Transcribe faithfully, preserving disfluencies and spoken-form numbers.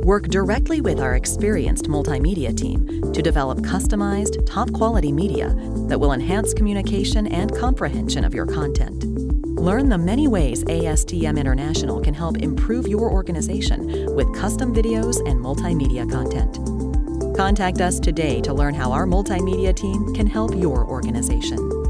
Work directly with our experienced multimedia team to develop customized, top-quality media that will enhance communication and comprehension of your content. Learn the many ways A S T M International can help improve your organization with custom videos and multimedia content. Contact us today to learn how our multimedia team can help your organization.